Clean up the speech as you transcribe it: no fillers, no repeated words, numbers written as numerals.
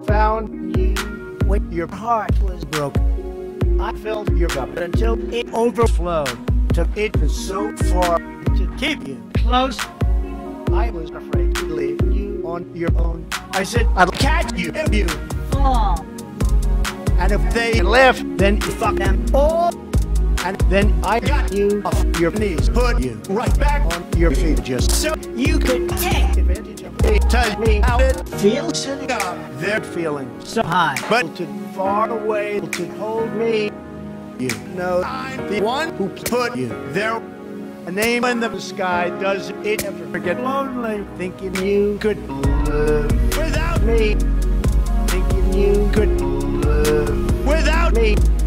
found you when your heart was broken. I filled your cup until it overflowed. Took it so far to keep you close. I was afraid to leave you on your own. I said I'll catch you if you fall. And if they left, then you fuck them all. And then I got you off your knees, put you right back on your feet just so you could take advantage of me. Tell me how it feels sitting up there feeling so high, but too far away to hold me. You know I'm the one who put you there. A name in the sky, does it ever get lonely? Thinking you could live without me. Thinking you could live without me.